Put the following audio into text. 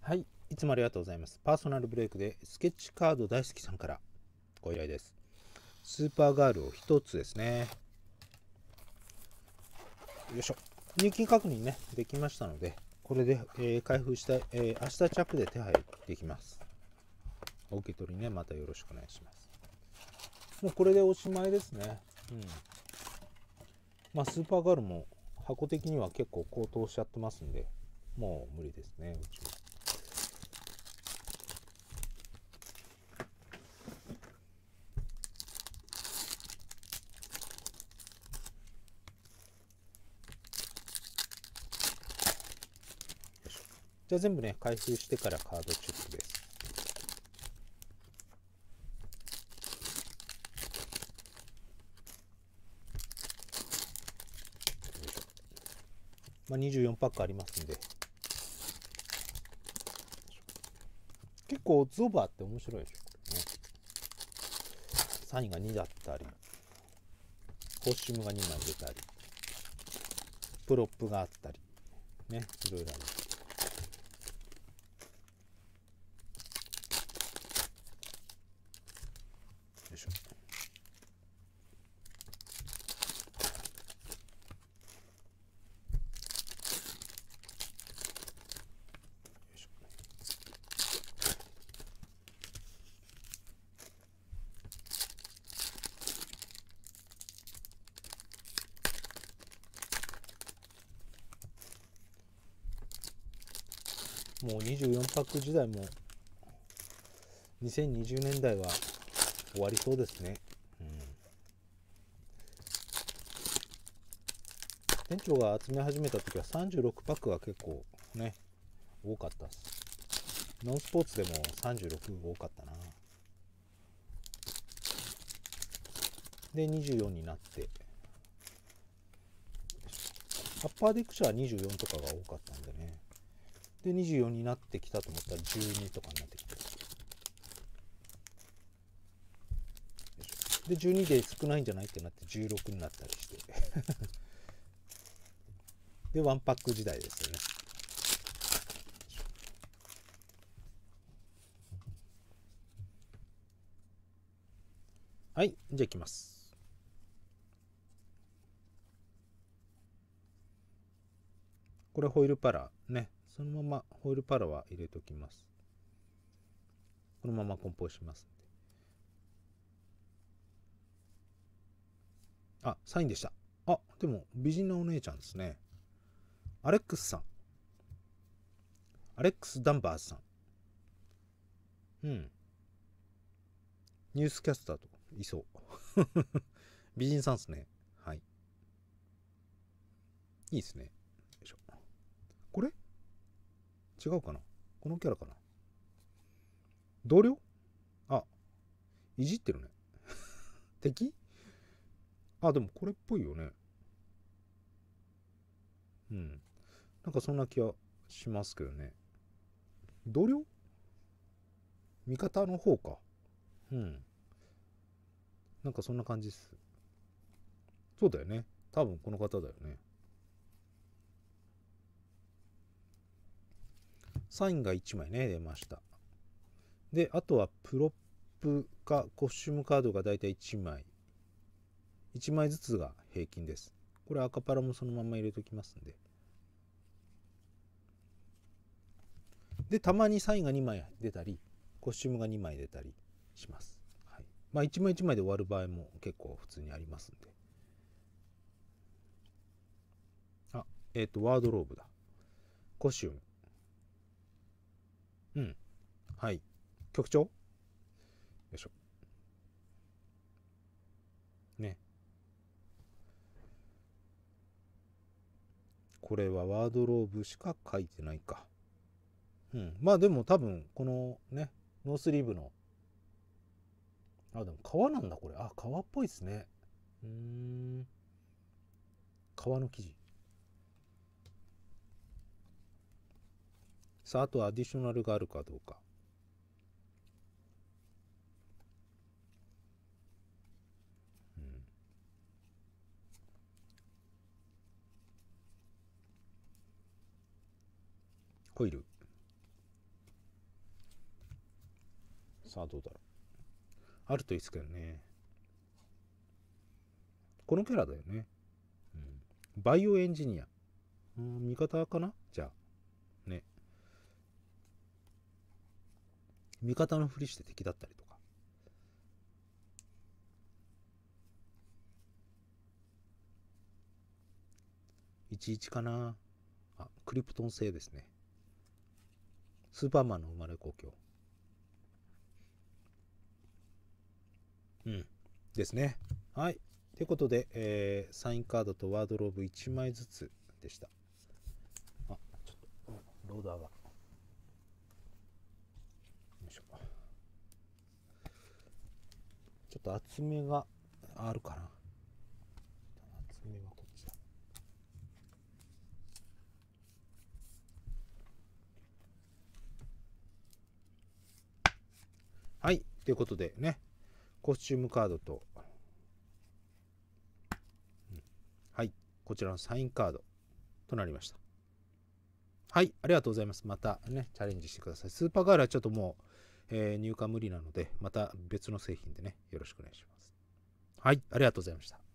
はい、いつもありがとうございます。パーソナルブレイクでスケッチカード大好きさんからご依頼です。スーパーガールを1つですね。よいしょ。入金確認ね、できましたので、これで、開封した、明日着で手配できます。お受け取りね、またよろしくお願いします。もうこれでおしまいですね。スーパーガールも箱的には結構高騰しちゃってますんで、もう無理ですね、うちも。じゃあ全部ね、開封してからカードチェックです。24パックありますんで、結構ゾバって面白いでしょ、これね。サインが2だったり、コスチュームが2枚出たり、プロップがあったり、ね、いろいろあります。よいしょ。よいしょ。もう24パック時代も2020年代は終わりそうですね。店長が集め始めた時は36パックが結構ね、多かったです。ノンスポーツでも36多かったな。で、24になって、アッパーディック社は24とかが多かったんでね。で、24になってきたと思ったら12とかになってきて。で、12で少ないんじゃないってなって16になったりして。で、ワンパック時代ですよね。はい、じゃあいきます。これホイルパラね。そのままホイルパラは入れておきます。このまま梱包しますんで。あ、サインでした。あ、でも美人なお姉ちゃんですね。アレックスさん。アレックス・ダンバーズさん。うん。ニュースキャスターとかいそう。美人さんですね。はい。いいですね。よいしょ。これ違うかな、このキャラかな、同僚。あ、いじってるね。敵。あ、でもこれっぽいよね。うん。なんかそんな気はしますけどね。同僚、味方の方か。うん。なんかそんな感じです。そうだよね。多分この方だよね。サインが1枚ね、出ました。で、あとはプロップかコスチュームカードがだいたい1枚。1枚ずつが平均です。これ赤パラもそのまま入れときますんで。で、たまにサインが2枚出たり、コスチュームが2枚出たりします。はい。1枚1枚で終わる場合も結構普通にありますんで。あ、ワードローブだ。コスチューム。うん。はい。局長よいしょ。ね。これはワードローブしか書いてないか。うん。でも多分、このね、ノースリーブの、あ、でも革なんだ、これ。あ、革っぽいですね。うーん。革の生地。さあ、あとアディショナルがあるかどうか。うん。コイル。 さあどうだろう。あるといいですけどね。このキャラだよね。バイオエンジニア。味方かなじゃあ。ね。味方のふりして敵だったりとか。11かな。あ、クリプトン製ですね。スーパーマンの生まれ故郷。ですね。はい。ということで、サインカードとワードローブ1枚ずつでした。あ、ちょっと、ローダーが。よいしょ。ちょっと厚めがあるかな。厚めはこっちだ。はい。ということでね、コスチュームカードと、はい。こちらのサインカードとなりました。はい。ありがとうございます。またね、チャレンジしてください。スーパーガールはちょっともう、入荷無理なので、また別の製品でね、よろしくお願いします。はい。ありがとうございました。